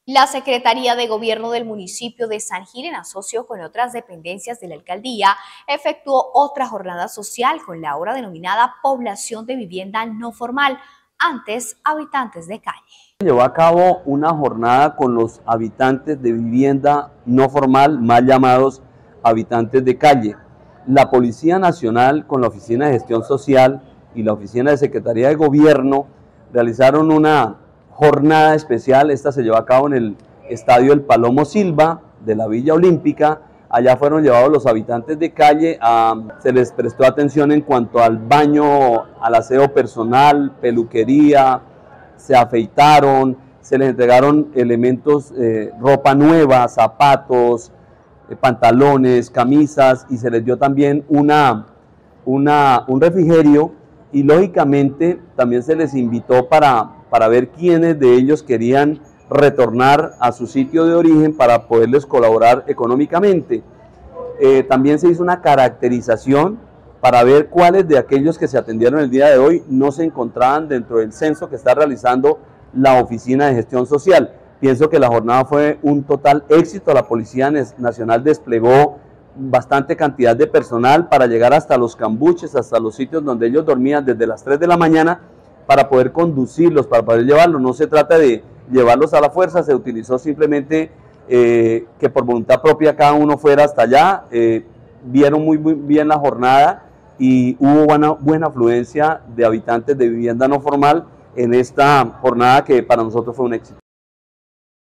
La Secretaría de Gobierno del municipio de San Gil, en asocio con otras dependencias de la alcaldía, efectuó otra jornada social con la hora denominada Población de Vivienda No Formal, antes habitantes de calle. Llevó a cabo una jornada con los habitantes de vivienda no formal, mal llamados habitantes de calle. La Policía Nacional con la Oficina de Gestión Social y la Oficina de Secretaría de Gobierno realizaron una jornada especial. Esta se llevó a cabo en el Estadio El Palomo Silva de la Villa Olímpica. Allá fueron llevados los habitantes de calle, se les prestó atención en cuanto al baño, al aseo personal, peluquería, se afeitaron, se les entregaron elementos, ropa nueva, zapatos, pantalones, camisas, y se les dio también un refrigerio, y lógicamente también se les invitó para ver quiénes de ellos querían retornar a su sitio de origen para poderles colaborar económicamente. También se hizo una caracterización para ver cuáles de aquellos que se atendieron el día de hoy no se encontraban dentro del censo que está realizando la Oficina de Gestión Social. Pienso que la jornada fue un total éxito. La Policía Nacional desplegó bastante cantidad de personal para llegar hasta los cambuches, hasta los sitios donde ellos dormían desde las 3 de la mañana para poder conducirlos, para poder llevarlos. No se trata de llevarlos a la fuerza, se utilizó simplemente que por voluntad propia cada uno fuera hasta allá. Vieron muy bien la jornada y hubo buena afluencia de habitantes de vivienda no formal en esta jornada que para nosotros fue un éxito.